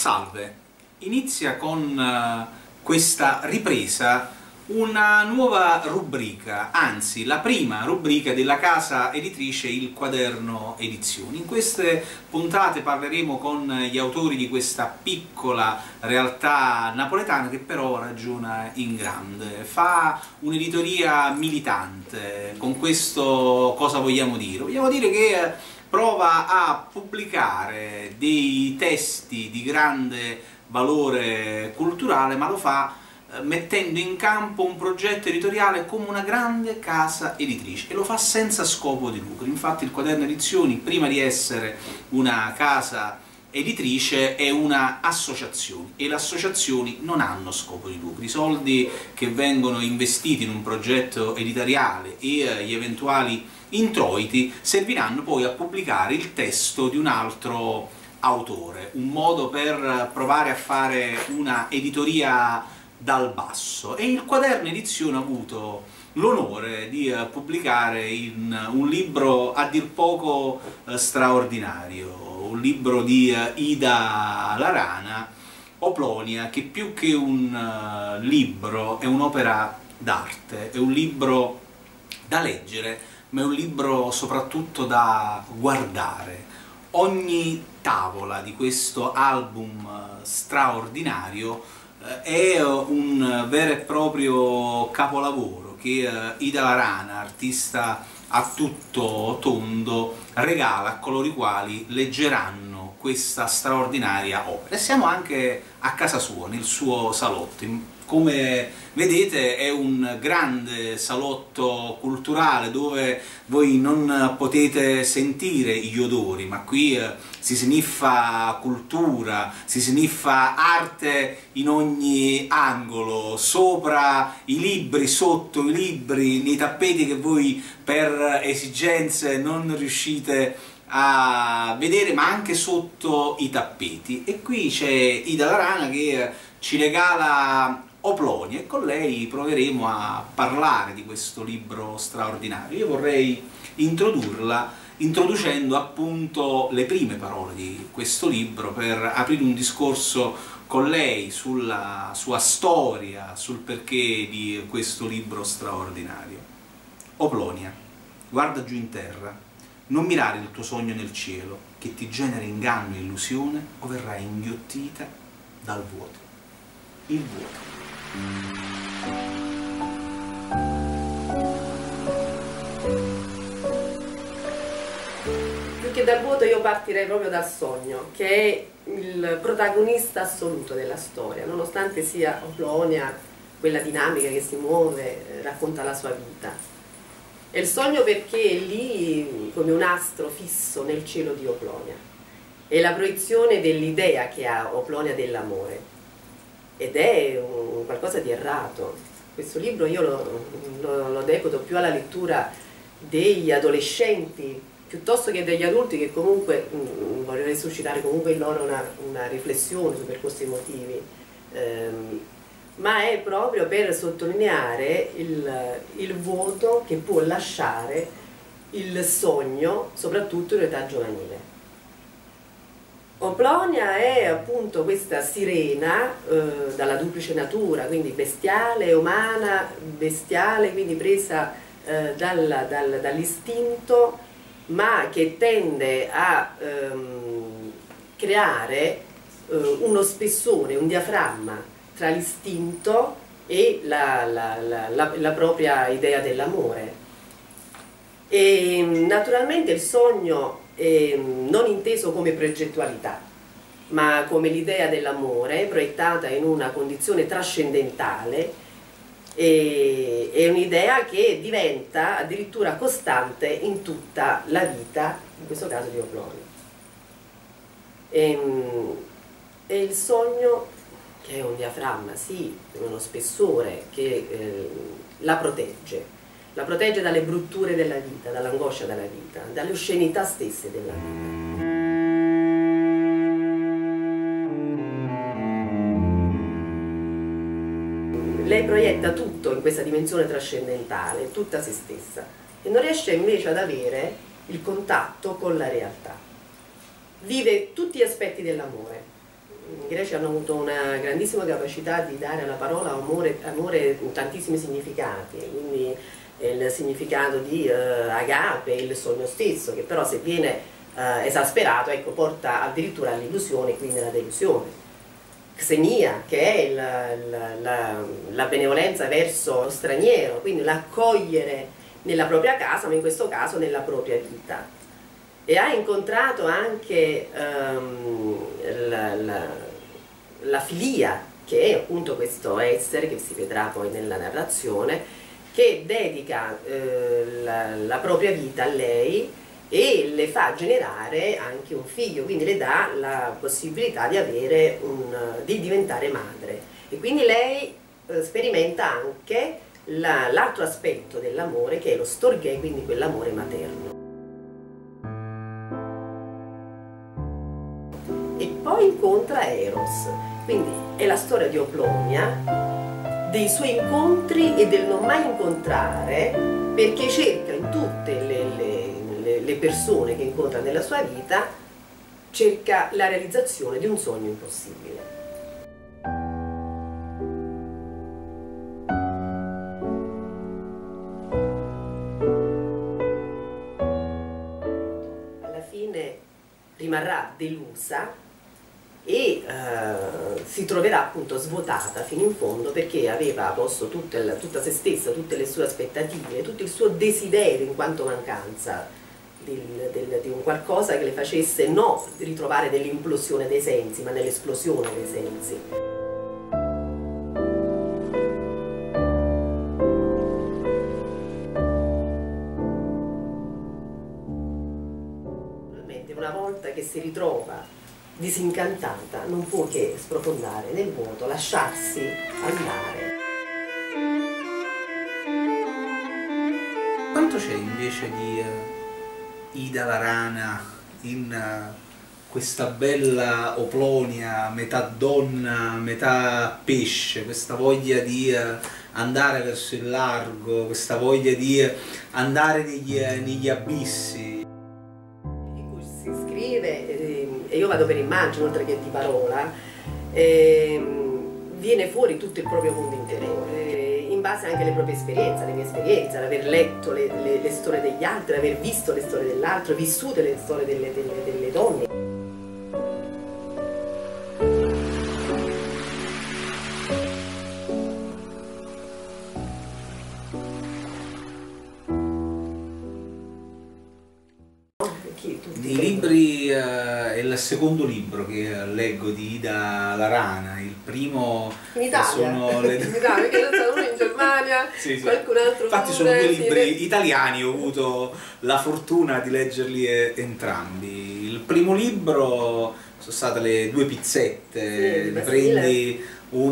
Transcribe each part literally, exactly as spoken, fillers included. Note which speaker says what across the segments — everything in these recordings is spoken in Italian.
Speaker 1: Salve, inizia con uh, questa ripresa una nuova rubrica, anzi la prima rubrica della casa editrice Il Quaderno Edizioni. In queste puntate parleremo con gli autori di questa piccola realtà napoletana che però ragiona in grande, fa un'editoria militante. Con questo cosa vogliamo dire? Vogliamo dire che prova a pubblicare dei testi di grande valore culturale, ma lo fa mettendo in campo un progetto editoriale come una grande casa editrice, e lo fa senza scopo di lucro. Infatti il Quaderno Edizioni, prima di essere una casa editrice, è una associazione, e le associazioni non hanno scopo di lucro. I soldi che vengono investiti in un progetto editoriale e gli eventuali introiti serviranno poi a pubblicare il testo di un altro autore, un modo per provare a fare una editoria dal basso. E il Quaderno Edizione ha avuto l'onore di pubblicare in un libro a dir poco straordinario, un libro di Ida Larana, Oplonia, che più che un libro è un'opera d'arte, è un libro da leggere, ma è un libro soprattutto da guardare. Ogni tavola di questo album straordinario è un vero e proprio capolavoro che Ida Larana, artista a tutto tondo, regala a coloro i quali leggeranno questa straordinaria opera. E siamo anche a casa sua, nel suo salotto. Come vedete è un grande salotto culturale dove voi non potete sentire gli odori, ma qui eh, si sniffa cultura, si sniffa arte in ogni angolo, sopra i libri, sotto i libri, nei tappeti che voi per esigenze non riuscite a vedere, ma anche sotto i tappeti. E qui c'è Ida Larana che ci regala Oplonia, e con lei proveremo a parlare di questo libro straordinario. Io vorrei introdurla introducendo appunto le prime parole di questo libro, per aprire un discorso con lei sulla sua storia, sul perché di questo libro straordinario. Oplonia, guarda giù in terra, non mirare il tuo sogno nel cielo, che ti genera inganno e illusione, o verrai inghiottita dal vuoto. Il vuoto.
Speaker 2: Più che dal vuoto io partirei proprio dal sogno, che è il protagonista assoluto della storia, nonostante sia Oplonia, quella dinamica che si muove, racconta la sua vita. È il sogno perché è lì come un astro fisso nel cielo di Oplonia, è la proiezione dell'idea che ha Oplonia dell'amore, ed è un qualcosa di errato. Questo libro io lo, lo, lo deputo più alla lettura degli adolescenti piuttosto che degli adulti, che comunque mh, vorrei suscitare comunque in loro una, una riflessione sui percorsi emotivi, ehm, ma è proprio per sottolineare il, il vuoto che può lasciare il sogno, soprattutto in età giovanile. Oplonia è appunto questa sirena eh, dalla duplice natura, quindi bestiale e umana, bestiale quindi presa eh, dal, dal, dall'istinto, ma che tende a ehm, creare eh, uno spessore, un diaframma tra l'istinto e la, la, la, la, la propria idea dell'amore. E naturalmente il sogno è non inteso come progettualità, ma come l'idea dell'amore proiettata in una condizione trascendentale, è un'idea che diventa addirittura costante in tutta la vita, in questo caso di Oplonia. E, e il sogno, che è un diaframma, sì, uno spessore che eh, la protegge, la protegge dalle brutture della vita, dall'angoscia della vita, dalle oscenità stesse della vita. Lei proietta tutto in questa dimensione trascendentale, tutta se stessa, e non riesce invece ad avere il contatto con la realtà. Vive tutti gli aspetti dell'amore, greci hanno avuto una grandissima capacità di dare alla parola amore, amore tantissimi significati, quindi il significato di eh, agape, il sogno stesso, che però se viene eh, esasperato, ecco, porta addirittura all'illusione, quindi alla delusione. Xenia, che è la, la, la, la benevolenza verso lo straniero, quindi l'accogliere nella propria casa, ma in questo caso nella propria vita. E ha incontrato anche um, la, la, la filia, che è appunto questo essere, che si vedrà poi nella narrazione, che dedica eh, la, la propria vita a lei e le fa generare anche un figlio, quindi le dà la possibilità di, avere un, di diventare madre. E quindi lei eh, sperimenta anche l'altro aspetto dell'amore, che è lo storghé, quindi quell'amore materno. E poi incontra Eros, quindi è la storia di Oplonia, dei suoi incontri e del non mai incontrare, perché cerca in tutte le, le, le persone che incontra nella sua vita, cerca la realizzazione di un sogno impossibile. Alla fine rimarrà delusa e uh, si troverà appunto svuotata fino in fondo, perché aveva posto tutta, la, tutta se stessa, tutte le sue aspettative, tutto il suo desiderio in quanto mancanza del, del, di un qualcosa che le facesse no ritrovare dell'implosione dei sensi, ma nell'esplosione dei sensi. Naturalmente una volta che si ritrova disincantata, non può che sprofondare nel vuoto, lasciarsi andare.
Speaker 1: Quanto c'è invece di uh, Ida la rana in uh, questa bella Oplonia, metà donna, metà pesce, questa voglia di uh, andare verso il largo, questa voglia di uh, andare negli, uh, negli abissi?
Speaker 2: Si scrive, eh, e io vado per immagine oltre che di parola, eh, viene fuori tutto il proprio mondo interiore, eh, in base anche alle proprie esperienze, alle mie esperienze, l'aver letto le, le, le storie degli altri, l'aver visto le storie dell'altro, vissute le storie delle, delle, delle donne.
Speaker 1: I libri, eh, è il secondo libro che leggo di Ida la rana, il primo
Speaker 2: in Italia,
Speaker 1: sono le...
Speaker 2: in Italia, perché non sono uno in Germania,
Speaker 1: sì, sì.
Speaker 2: Qualcun altro
Speaker 1: infatti
Speaker 2: pure,
Speaker 1: sono due
Speaker 2: sì,
Speaker 1: libri
Speaker 2: le...
Speaker 1: italiani, ho avuto la fortuna di leggerli entrambi. Il primo libro sono state le due pizzette,
Speaker 2: sì,
Speaker 1: prendi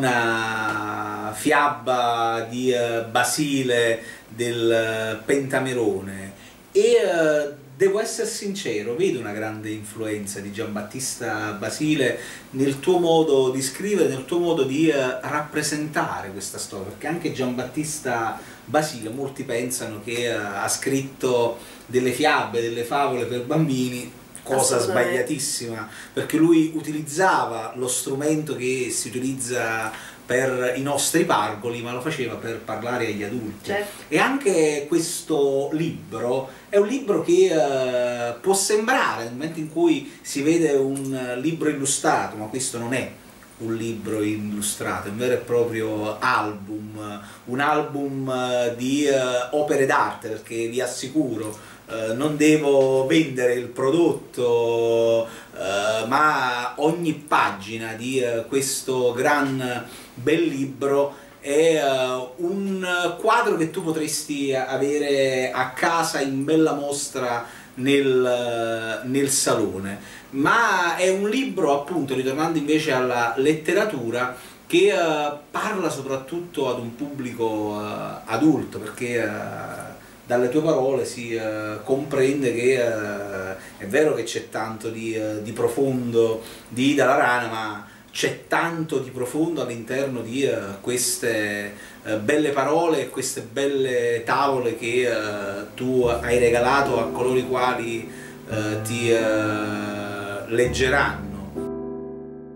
Speaker 1: una fiaba di Basile del Pentamerone e devo essere sincero, vedo una grande influenza di Giambattista Basile nel tuo modo di scrivere, nel tuo modo di uh, rappresentare questa storia, perché anche Giambattista Basile, molti pensano che uh, ha scritto delle fiabe, delle favole per bambini, cosa sbagliatissima, perché lui utilizzava lo strumento che si utilizza per i nostri pargoli, ma lo faceva per parlare agli adulti.
Speaker 2: Certo.
Speaker 1: E anche questo libro è un libro che eh, può sembrare, nel momento in cui si vede un libro illustrato, ma questo non è un libro illustrato, è un vero e proprio album, un album di eh, opere d'arte, perché vi assicuro, Uh, non devo vendere il prodotto, uh, ma ogni pagina di uh, questo gran bel libro è uh, un quadro che tu potresti avere a casa in bella mostra nel, uh, nel salone, ma è un libro, appunto, ritornando invece alla letteratura, che uh, parla soprattutto ad un pubblico uh, adulto, perché uh, dalle tue parole si uh, comprende che uh, è vero che c'è tanto di, uh, di profondo di Ida la rana, ma c'è tanto di profondo all'interno di uh, queste uh, belle parole e queste belle tavole che uh, tu hai regalato a coloro i quali uh, ti uh, leggeranno.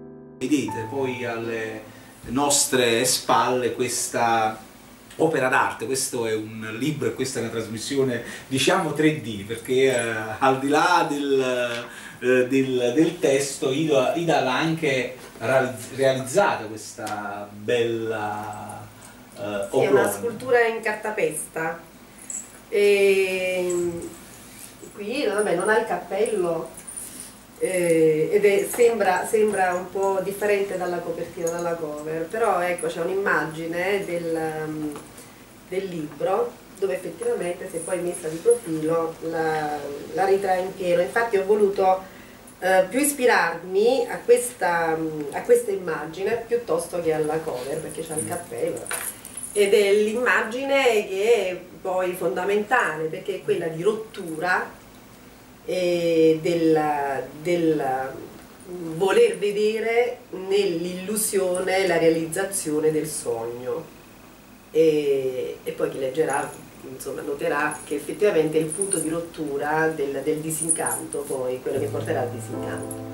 Speaker 1: vedete poi alle nostre spalle questa opera d'arte. Questo è un libro e questa è una trasmissione diciamo tre D, perché eh, al di là del, eh, del, del testo Ida, Ida l'ha anche realizzata questa bella eh,
Speaker 2: sì, è una scultura in cartapesta. E qui vabbè, non ha il cappello eh, ed è, sembra, sembra un po' differente dalla copertina, dalla cover, però ecco c'è un'immagine del, del libro dove effettivamente, se poi messa di profilo, la, la ritrae in pieno. Infatti ho voluto eh, più ispirarmi a questa, a questa immagine piuttosto che alla cover, perché c'ha il cappello. Ed è l'immagine che è poi fondamentale, perché è quella di rottura e del, del voler vedere nell'illusione la realizzazione del sogno. E, e poi chi leggerà, insomma, noterà che effettivamente è il punto di rottura del, del disincanto, poi quello che porterà al disincanto.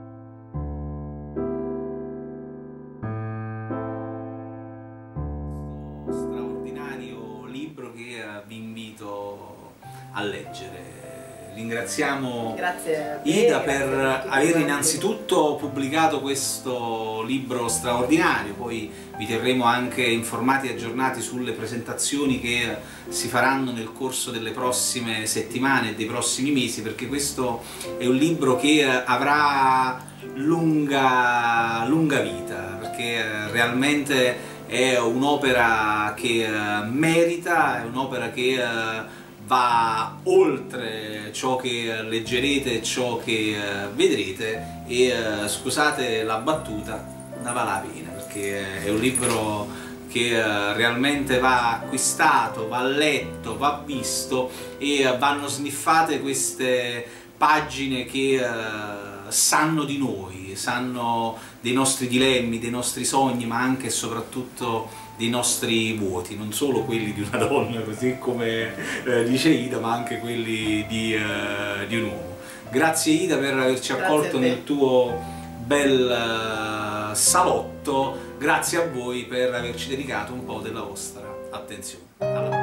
Speaker 1: Vi invito a leggere. Ringraziamo
Speaker 2: te,
Speaker 1: Ida per aver innanzitutto pubblicato questo libro straordinario, poi vi terremo anche informati e aggiornati sulle presentazioni che si faranno nel corso delle prossime settimane e dei prossimi mesi, perché questo è un libro che avrà lunga, lunga vita, perché realmente è un'opera che uh, merita, è un'opera che uh, va oltre ciò che leggerete e ciò che uh, vedrete e, uh, scusate la battuta, ne vale la pena, perché è un libro che uh, realmente va acquistato, va letto, va visto e uh, vanno sniffate queste pagine che uh, sanno di noi, sanno dei nostri dilemmi, dei nostri sogni, ma anche e soprattutto dei nostri vuoti, non solo quelli di una donna, così come eh, dice Ida, ma anche quelli di, eh, di un uomo. Grazie Ida per averci accolto nel tuo bel uh, salotto, grazie a voi per averci dedicato un po' della vostra attenzione. Alla